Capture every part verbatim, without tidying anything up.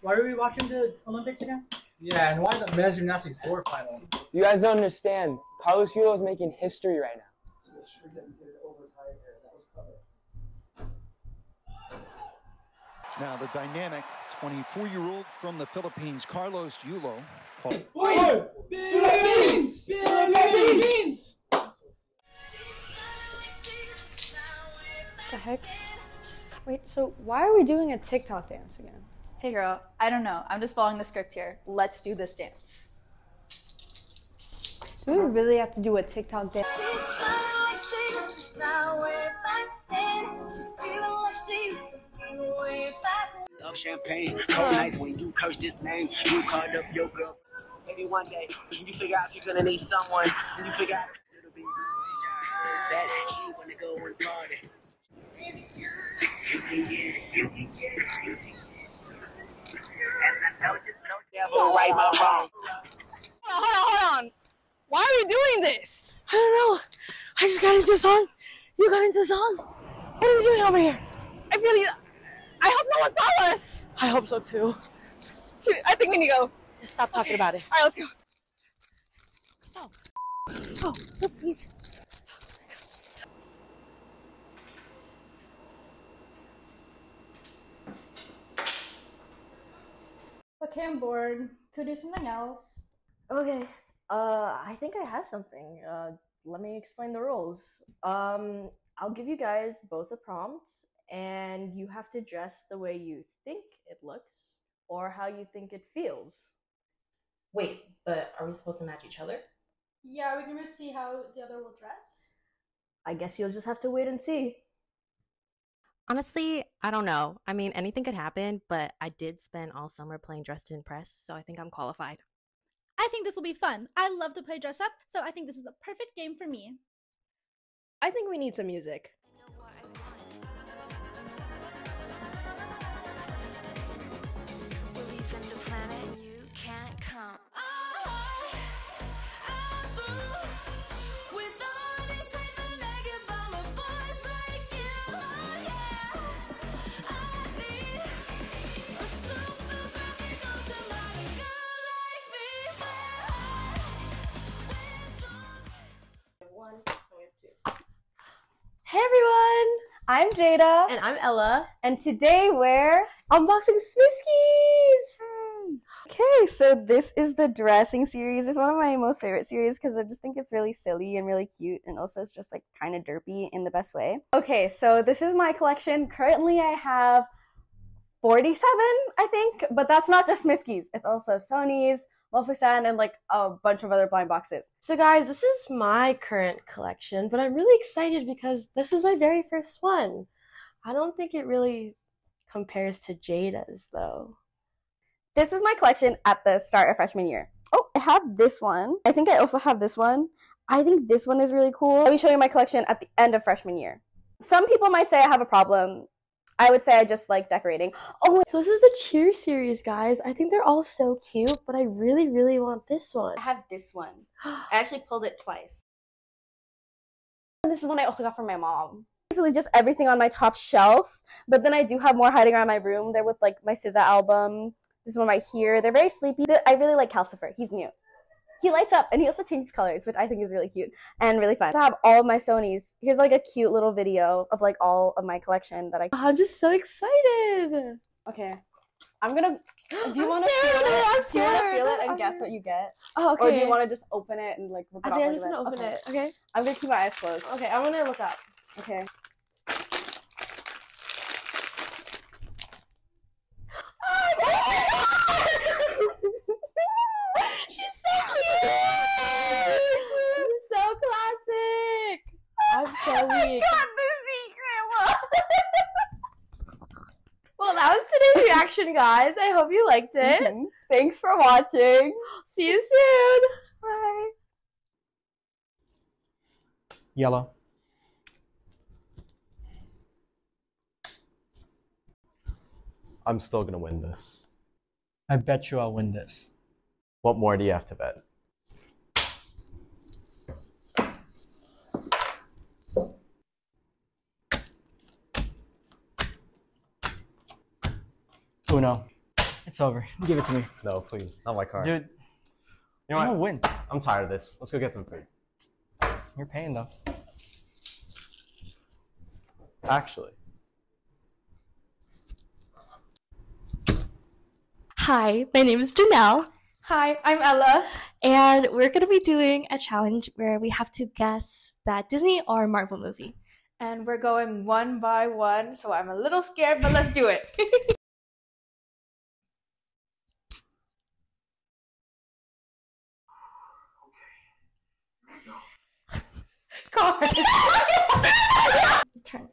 Why are we watching the Olympics again? Yeah, and why the men's gymnastics floor final? You guys don't understand. Carlos Yulo is making history right now. Now the dynamic twenty-four-year-old from the Philippines, Carlos Yulo. Wait! Philippines! Philippines! The heck? Wait, so why are we doing a TikTok dance again? Hey girl, I don't know. I'm just following the script here. Let's do this dance. Do we really have to do a TikTok dance? Love champagne, cold nights when you curse this name. You called up your girl. Maybe one day, when you figure out you're gonna need someone, when you figure out it'll be that you wanna go and party. You can get it, you can get it, you can get it. And I know just no devil right or wrong. Hold on, hold on, hold on. Why are we doing this? I don't know. I just got into a song. You got into a song. What are we doing over here? I really, I hope no one saw us. I hope so too. Shoot, I think we need to go. Just stop talking about it. All right, let's go. So, oh, oopsies. Okay, I'm bored. Could do something else. Okay. Uh, I think I have something. Uh, let me explain the rules. Um, I'll give you guys both a prompt, and you have to dress the way you think it looks or how you think it feels. Wait, but are we supposed to match each other? Yeah, we're gonna see how the other will dress. I guess you'll just have to wait and see. Honestly, I don't know. I mean, anything could happen, but I did spend all summer playing Dress to Impress, so I think I'm qualified. I think this will be fun. I love to play dress up, so I think this is the perfect game for me. I think we need some music. Hey everyone, I'm Jaeda. And I'm Ella. And today we're unboxing Smiskies! Okay, so this is the dressing series. It's one of my most favorite series because I just think it's really silly and really cute, and also it's just like kind of derpy in the best way. Okay, so this is my collection. Currently I have forty-seven, I think, but that's not just Smiskies. It's also Sony's, Mofusan, and like a bunch of other blind boxes. So guys, this is my current collection, but I'm really excited because this is my very first one. I don't think it really compares to Jaeda's though. This was my collection at the start of freshman year. Oh, I have this one. I think I also have this one. I think this one is really cool. I'll be showing my collection at the end of freshman year. Some people might say I have a problem. I would say I just like decorating. Oh, so this is the cheer series, guys. I think they're all so cute, but I really, really want this one. I have this one. I actually pulled it twice. And this is one I also got from my mom. Basically just everything on my top shelf, but then I do have more hiding around my room. They're with like my S Z A album. This one right here. They're very sleepy. I really like Calcifer. He's new. He lights up and he also changes colors, which I think is really cute and really fun. To have all of my Sonys. Here's like a cute little video of like all of my collection that I. I'm just so excited. Okay, I'm gonna. Do you want to feel it? it? Do you want to feel it and I'm guess scared. what you get? Oh, okay. Or do you want to just open it and like rip it I off? think I I'm just gonna open okay. it. Okay. I'm gonna keep my eyes closed. Okay, I'm gonna look up. Okay. I'm so weak. Well, that was today's reaction, guys. I hope you liked it. Mm-hmm. Thanks for watching. See you soon. Bye. Yellow. I'm still gonna win this. I bet you I'll win this. What more do you have to bet? Uno. It's over. Give it to me. No, please. Not my card. Dude, you know I'm what? gonna win. I'm tired of this. Let's go get some food. You're paying though. Actually. Hi, my name is Janelle. Hi, I'm Ella. And we're going to be doing a challenge where we have to guess that Disney or Marvel movie. And we're going one by one, so I'm a little scared, but let's do it. Card. Turn.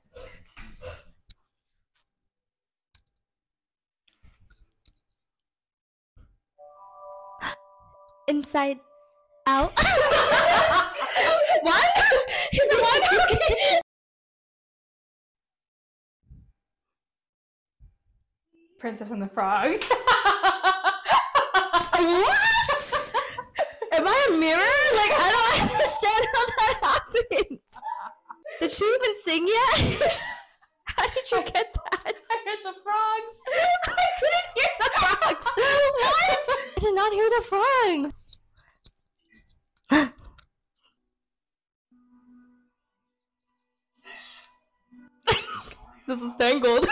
Inside Out. What? Is it one? Okay. Princess and the Frog. What? Am I a mirror? Like, I don't understand how that happens. Did she even sing yet? How did you get that? I heard the frogs. I didn't hear the frogs. What? I did not hear the frogs. This is Tangled.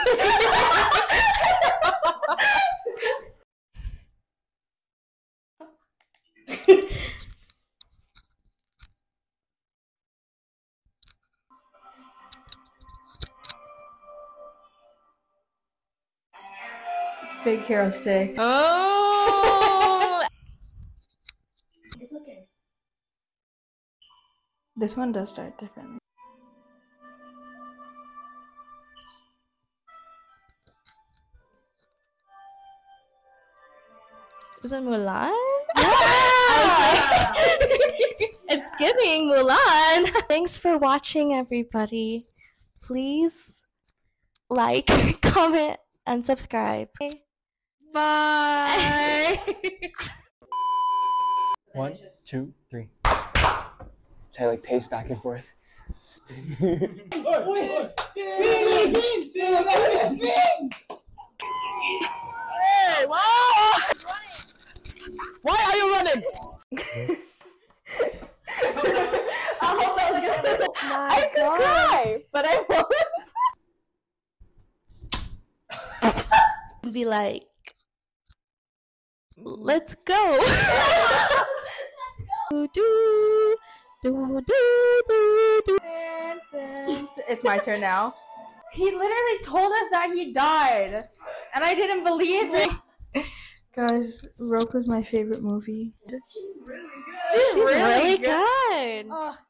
Big Hero six. Oh! It's okay. This one does start differently. Is it Mulan? Yeah! It's giving Mulan. Thanks for watching, everybody. Please like, comment, and subscribe. Bye. One, two, three. Should I like pace back and forth? Hey, whoa! Why are you running? I hope I was gonna. I could cry, but I won't. Be like, let's go. do, do, do, do, do. It's my turn now. He literally told us that he died, and I didn't believe it. Guys, Roku's my favorite movie. She's really good. Oh,